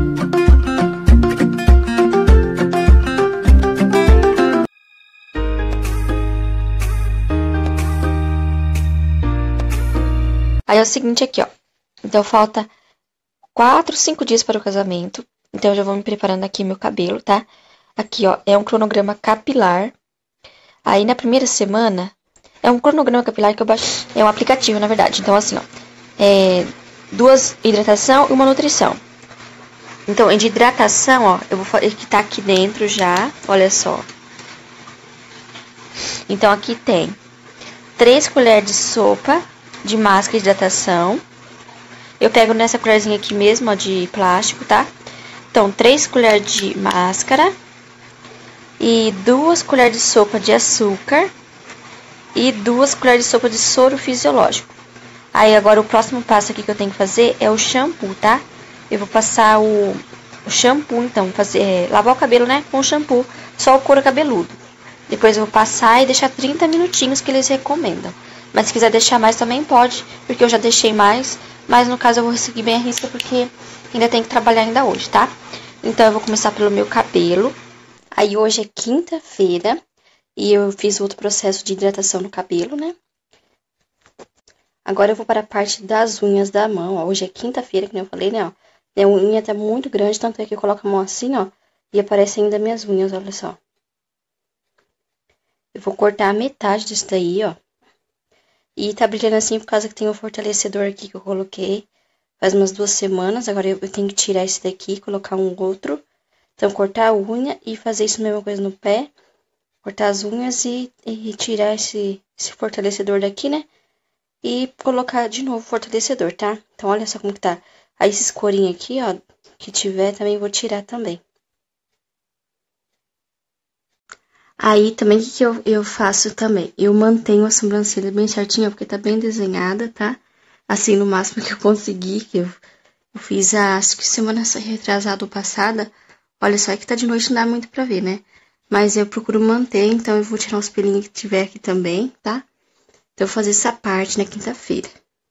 Aí é o seguinte aqui, ó. Então, falta 4, 5 dias para o casamento. Então, eu já vou me preparando aqui meu cabelo, tá? Aqui, ó, é um cronograma capilar. Aí, na primeira semana, é um cronograma capilar que eu baixei. É um aplicativo, na verdade. Então, assim, ó. 2 hidratação e uma nutrição. Então, de hidratação, ó, eu vou fazer que tá aqui dentro já. Olha só. Então, aqui tem 3 colheres de sopa de máscara de hidratação. Eu pego nessa colherzinha aqui mesmo, ó, de plástico, tá? Então, 3 colheres de máscara e 2 colheres de sopa de açúcar e 2 colheres de sopa de soro fisiológico. Aí, agora, o próximo passo aqui que eu tenho que fazer é o shampoo, tá? Eu vou passar o shampoo, então, lavar o cabelo, né, com o shampoo, só o couro cabeludo. Depois eu vou passar e deixar 30 minutinhos que eles recomendam. Mas se quiser deixar mais também pode, porque eu já deixei mais. Mas no caso eu vou seguir bem a risca, porque ainda tem que trabalhar ainda hoje, tá? Então eu vou começar pelo meu cabelo. Aí hoje é quinta-feira e eu fiz outro processo de hidratação no cabelo, né? Agora eu vou para a parte das unhas da mão, ó. Hoje é quinta-feira, como eu falei, né, ó. Minha unha tá muito grande, tanto é que eu coloco a mão assim, ó. E aparece ainda minhas unhas, olha só. Eu vou cortar a metade disso daí, ó. E tá brilhando assim por causa que tem um fortalecedor aqui que eu coloquei faz umas 2 semanas. Agora eu tenho que tirar esse daqui e colocar um outro. Então, cortar a unha e fazer isso mesma coisa no pé. Cortar as unhas e tirar esse fortalecedor daqui, né? E colocar de novo o fortalecedor, tá? Então, olha só como que tá. Aí, esses corinhos aqui, ó, que tiver, também vou tirar também. Aí, também, o que eu faço também? Eu mantenho a sobrancelha bem certinha, porque tá bem desenhada, tá? Assim, no máximo que eu consegui, que eu fiz, acho que semana retrasada ou passada. Olha só, é que tá de noite, não dá muito pra ver, né? Mas eu procuro manter, então eu vou tirar os pelinhos que tiver aqui também, tá? Então, eu vou fazer essa parte na quinta-feira.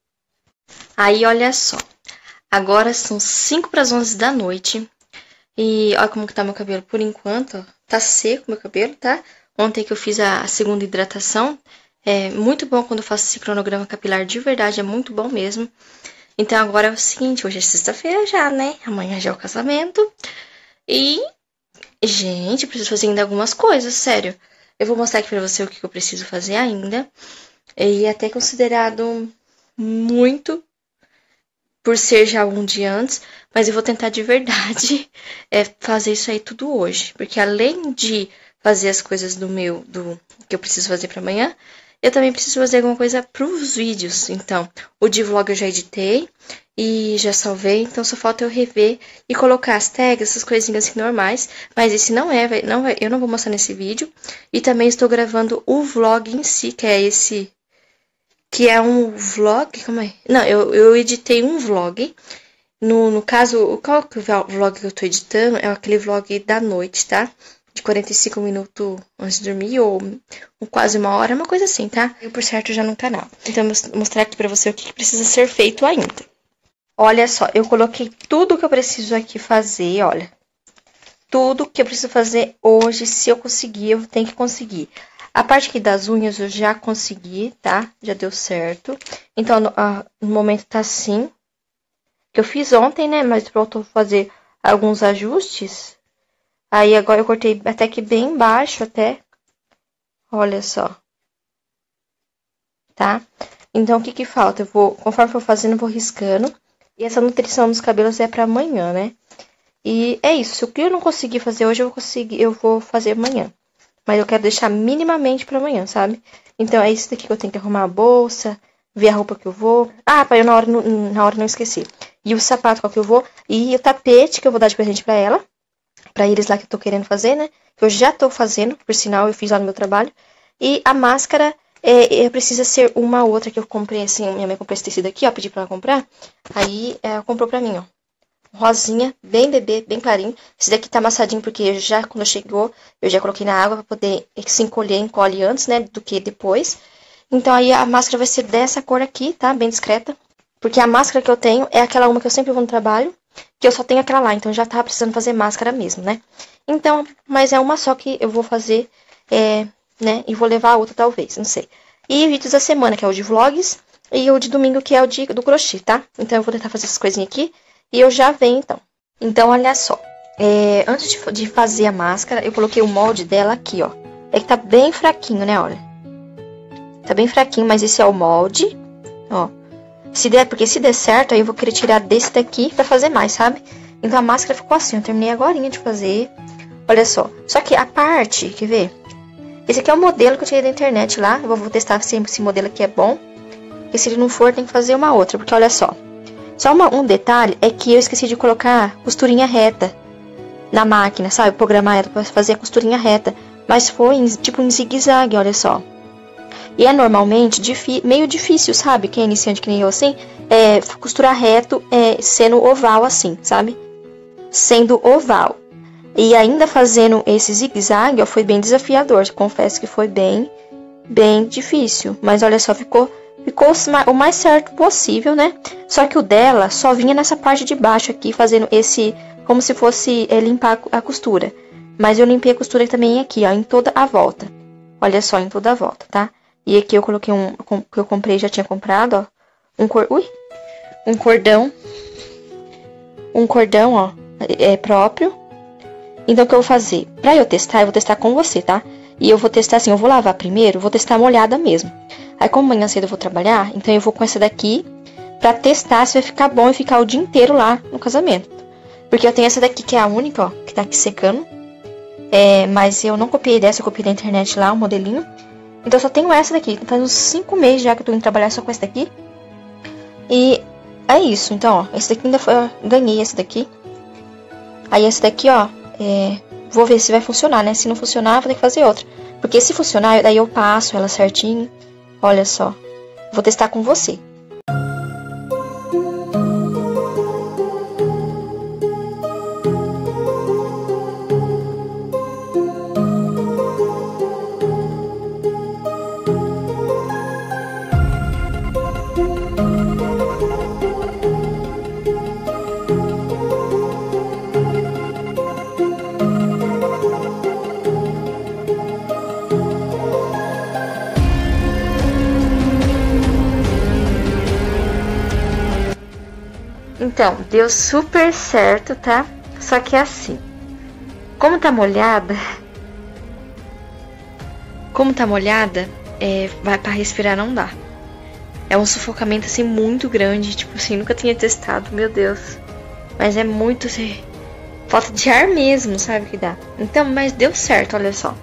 Aí, olha só. Agora são 5 para as 11 da noite. E olha como que tá meu cabelo por enquanto, ó. Tá seco meu cabelo, tá? Ontem que eu fiz a segunda hidratação. É muito bom quando eu faço esse cronograma capilar, de verdade, é muito bom mesmo. Então, agora é o seguinte, hoje é sexta-feira já, né? Amanhã já é o casamento. E, gente, eu preciso fazer ainda algumas coisas, sério. Eu vou mostrar aqui pra você o que eu preciso fazer ainda. E é até considerado muito, por ser já um dia antes, mas eu vou tentar de verdade fazer isso aí tudo hoje. Porque além de fazer as coisas do que eu preciso fazer pra amanhã, eu também preciso fazer alguma coisa pros vídeos. Então, o de vlog eu já editei e já salvei, então só falta eu rever e colocar as tags, essas coisinhas assim normais. Mas esse eu não vou mostrar nesse vídeo. E também estou gravando o vlog em si, que é um vlog, como é? Não, eu editei um vlog. No caso, qual que é o vlog que eu tô editando? É aquele vlog da noite, tá? De 45 minutos antes de dormir, ou quase 1 hora, uma coisa assim, tá? Eu, por certo, já no canal. Então, eu vou mostrar aqui pra você o que precisa ser feito ainda. Olha só, eu coloquei tudo que eu preciso aqui fazer, olha. Tudo que eu preciso fazer hoje, se eu conseguir, eu tenho que conseguir. A parte aqui das unhas eu já consegui, tá? Já deu certo. Então, no momento tá assim. Que eu fiz ontem, né? Mas faltou fazer alguns ajustes. Aí, agora eu cortei até que bem baixo, até. Olha só. Tá? Então, o que que falta? Conforme eu for fazendo, eu vou riscando. E essa nutrição dos cabelos é pra amanhã, né? E é isso. O que eu não conseguir fazer hoje, eu vou fazer amanhã. Mas eu quero deixar minimamente pra amanhã, sabe? Então, é isso daqui que eu tenho que arrumar a bolsa, ver a roupa que eu vou. Ah, pra eu na hora não esqueci. E o sapato qual que eu vou. E o tapete que eu vou dar de presente pra ela. Pra eles lá que eu tô querendo fazer, né? Que eu já tô fazendo, por sinal, eu fiz lá no meu trabalho. E a máscara, precisa ser uma outra que eu comprei, assim. Minha mãe comprou esse tecido aqui, ó, pedi pra ela comprar. Aí, ela comprou pra mim, ó. Rosinha, bem bebê, bem clarinho. Esse daqui tá amassadinho porque quando chegou, eu já coloquei na água pra poder se encolhe antes, né, do que depois. Então, aí a máscara vai ser dessa cor aqui, tá? Bem discreta. Porque a máscara que eu tenho é aquela uma que eu sempre vou no trabalho, que eu só tenho aquela lá, então já tava precisando fazer máscara mesmo, né? Então, mas é uma só que eu vou fazer, né? E vou levar a outra talvez, não sei. E vídeos da semana, que é o de vlogs, e o de domingo, que é o do crochê, tá? Então eu vou tentar fazer essas coisinhas aqui, e eu já venho, então. Então, olha só. Antes de fazer a máscara, eu coloquei o molde dela aqui, ó. É que tá bem fraquinho, né, olha. Tá bem fraquinho, mas esse é o molde, ó. Porque se der certo, aí eu vou querer tirar desse daqui pra fazer mais, sabe? Então a máscara ficou assim, eu terminei agorinha de fazer. Olha só. Só que a parte, quer ver? Esse aqui é o modelo que eu tirei da internet lá. Eu vou testar se esse modelo aqui é bom. Porque se ele não for, tem que fazer uma outra. Porque olha só. Só um detalhe é que eu esqueci de colocar costurinha reta na máquina, sabe? Programar ela pra fazer a costurinha reta. Mas foi tipo em zigue-zague, olha só. E é normalmente meio difícil, sabe? Quem é iniciante que nem eu assim, costurar reto sendo oval assim, sabe? Sendo oval. E ainda fazendo esse zigue-zague, foi bem desafiador. Confesso que foi bem difícil. Mas olha só, ficou o mais certo possível, né? Só que o dela só vinha nessa parte de baixo aqui, fazendo esse, como se fosse limpar a costura. Mas eu limpei a costura também aqui, ó, em toda a volta. Olha só, em toda a volta, tá? E aqui eu coloquei que eu comprei, já tinha comprado, ó. Um cordão. Um cordão, ó, próprio. Então, o que eu vou fazer? Pra eu vou testar com você, tá? E eu vou testar assim, eu vou lavar primeiro, vou testar molhada mesmo. Aí, como amanhã cedo eu vou trabalhar, então eu vou com essa daqui pra testar se vai ficar bom e ficar o dia inteiro lá no casamento. Porque eu tenho essa daqui que é a única, ó, que tá aqui secando. Mas eu não copiei dessa, eu copiei da internet lá, o modelinho. Então, eu só tenho essa daqui. Faz uns 5 meses já que eu tô indo trabalhar só com essa daqui. E é isso. Então, ó, esse daqui ainda foi... Ganhei esse daqui. Aí, esse daqui, ó, vou ver se vai funcionar, né? Se não funcionar, vou ter que fazer outra. Porque se funcionar, daí eu passo ela certinho. Olha só. Vou testar com você. Então, deu super certo, tá? Só que assim, como tá molhada, vai pra respirar não dá. É um sufocamento assim muito grande, tipo assim, nunca tinha testado, meu Deus. Mas é muito assim, falta de ar mesmo, sabe que dá. Então, mas deu certo, olha só.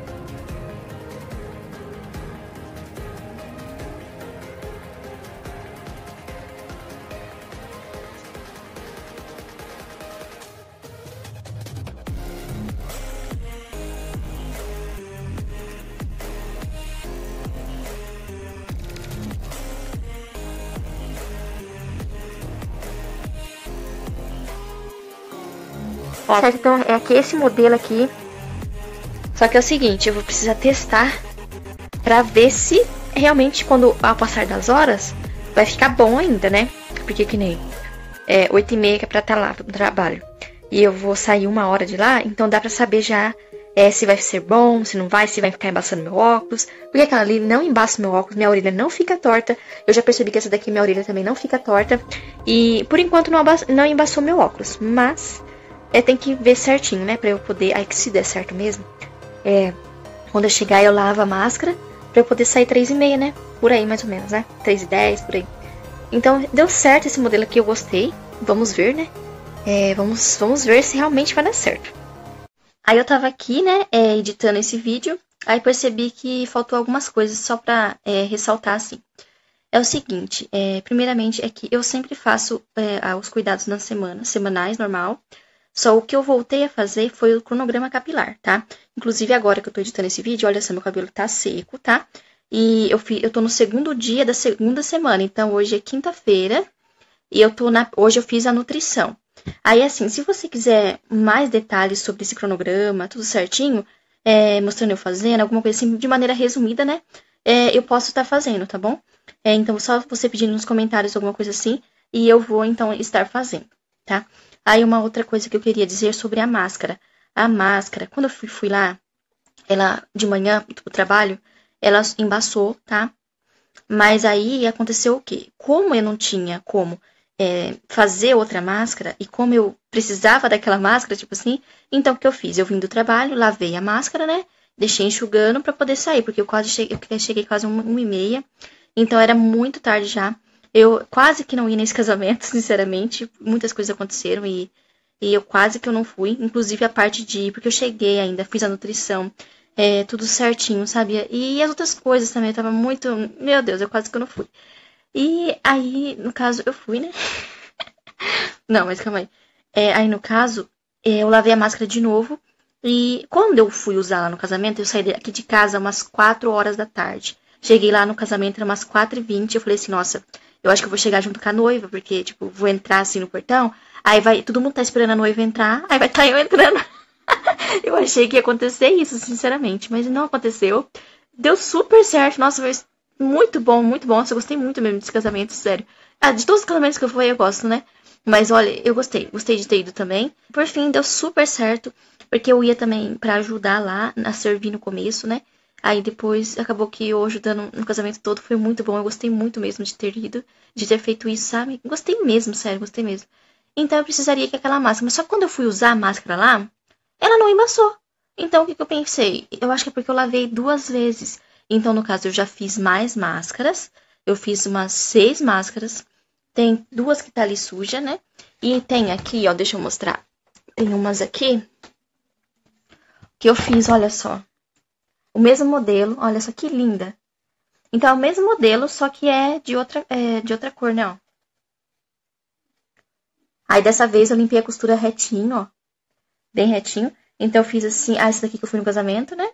Certo, então é aqui esse modelo aqui. Só que é o seguinte, eu vou precisar testar pra ver se realmente quando ao passar das horas vai ficar bom ainda, né? Porque que nem 8h30 que é pra estar lá no trabalho. E eu vou sair 1 hora de lá, então dá pra saber já se vai ser bom, se não vai, se vai ficar embaçando meu óculos. Porque aquela ali não embaça meu óculos, minha orelha não fica torta. Eu já percebi que essa daqui, minha orelha também não fica torta. E por enquanto não embaçou meu óculos, mas... tem que ver certinho, né? Pra eu poder... Aí que se der certo mesmo. Quando eu chegar, eu lavo a máscara. Pra eu poder sair 3h30, né? Por aí, mais ou menos, né? 3h10, por aí. Então, deu certo esse modelo aqui. Eu gostei. Vamos ver, né? Vamos ver se realmente vai dar certo. Aí eu tava aqui, né? Editando esse vídeo. Aí percebi que faltou algumas coisas só pra ressaltar, assim. É o seguinte. Primeiramente, é que eu sempre faço os cuidados na semana. Semanais, normal. Só o que eu voltei a fazer foi o cronograma capilar, tá? Inclusive, agora que eu tô editando esse vídeo, olha só, meu cabelo tá seco, tá? E eu tô no segundo dia da segunda semana, então hoje é quinta-feira e hoje eu fiz a nutrição. Aí, assim, se você quiser mais detalhes sobre esse cronograma, tudo certinho, mostrando eu fazendo, alguma coisa assim, de maneira resumida, né? Eu posso estar fazendo, tá bom? Então, só você pedindo nos comentários alguma coisa assim, e eu vou, então, estar fazendo. tá? Aí uma outra coisa que eu queria dizer sobre a máscara. A máscara, quando eu fui lá, ela de manhã pro trabalho, ela embaçou, tá? Mas aí aconteceu o quê? Como eu não tinha como fazer outra máscara, e como eu precisava daquela máscara, tipo assim, então o que eu fiz? Eu vim do trabalho, lavei a máscara, né? Deixei enxugando pra poder sair, porque eu cheguei quase 1h30, então era muito tarde já. Eu quase que não ia nesse casamento, sinceramente. Muitas coisas aconteceram e eu quase que eu não fui. Inclusive a parte de ir, porque eu cheguei ainda, fiz a nutrição, tudo certinho, sabia? E as outras coisas também, eu tava muito... Meu Deus, eu quase que eu não fui. E aí, no caso, eu fui, né? Não, mas calma aí. Aí, no caso, eu lavei a máscara de novo. E quando eu fui usar lá no casamento, eu saí aqui de casa umas 4 horas da tarde. Cheguei lá no casamento, era umas 4h20. Eu falei assim, nossa, eu acho que eu vou chegar junto com a noiva, porque, tipo, vou entrar assim no portão. Aí vai, todo mundo tá esperando a noiva entrar, aí vai estar eu entrando. Eu achei que ia acontecer isso, sinceramente, mas não aconteceu. Deu super certo, nossa, foi muito bom, muito bom. Nossa, eu gostei muito mesmo desse casamento, sério. Ah, de todos os casamentos que eu fui, eu gosto, né? Mas olha, eu gostei de ter ido também. Por fim, deu super certo, porque eu ia também pra ajudar lá a servir no começo, né? Aí depois acabou que eu ajudando no casamento todo, foi muito bom. Eu gostei muito mesmo de ter ido, de ter feito isso, sabe? Gostei mesmo, sério, gostei mesmo. Então eu precisaria que aquela máscara. Mas só que quando eu fui usar a máscara lá, ela não embaçou. Então o que eu pensei? Eu acho que é porque eu lavei 2 vezes. Então, no caso, eu já fiz mais máscaras. Eu fiz umas 6 máscaras. Tem 2 que tá ali suja, né? E tem aqui, ó, deixa eu mostrar. Tem umas aqui que eu fiz, olha só. O mesmo modelo, olha só que linda. Então, é o mesmo modelo, só que é de outra cor, né, ó. Aí, dessa vez, eu limpei a costura retinho, ó. Bem retinho. Então, eu fiz assim, essa daqui que eu fui no casamento, né?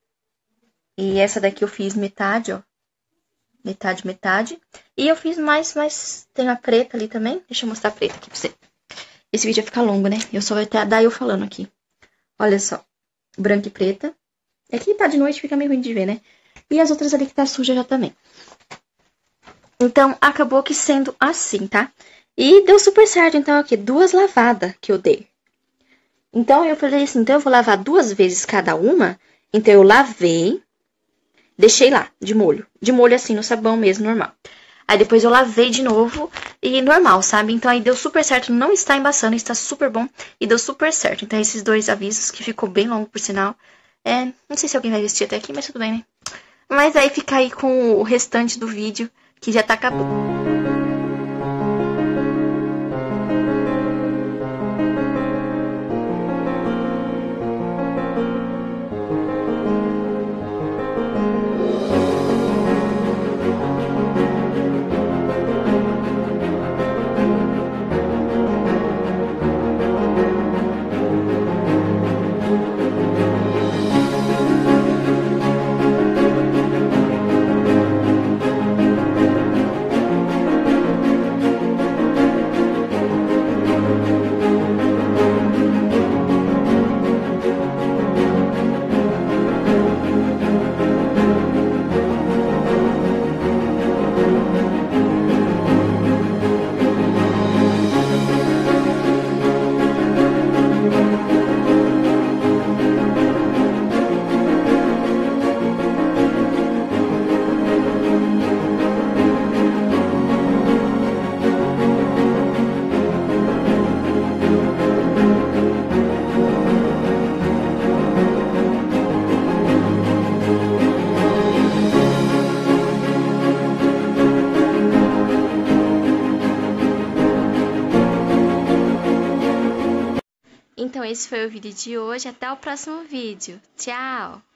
E essa daqui eu fiz metade, ó. Metade, metade. E eu fiz mais, tem a preta ali também. Deixa eu mostrar a preta aqui pra você. Esse vídeo vai ficar longo, né? Eu só vai dar eu falando aqui. Olha só. Branca e preta. Aqui tá de noite, fica meio ruim de ver, né? E as outras ali que tá suja já também. Então, acabou que sendo assim, tá? E deu super certo. Então, aqui, 2 lavadas que eu dei. Então, eu falei assim, então eu vou lavar 2 vezes cada uma. Então, eu lavei, deixei lá, de molho. De molho assim, no sabão mesmo, normal. Aí, depois eu lavei de novo e normal, sabe? Então, aí deu super certo. Não está embaçando, está super bom. E deu super certo. Então, esses 2 avisos, que ficou bem longo, por sinal. Não sei se alguém vai vestir até aqui, mas tudo bem, né? Mas aí fica aí com o restante do vídeo, que já tá acabando. Então, esse foi o vídeo de hoje. Até o próximo vídeo. Tchau!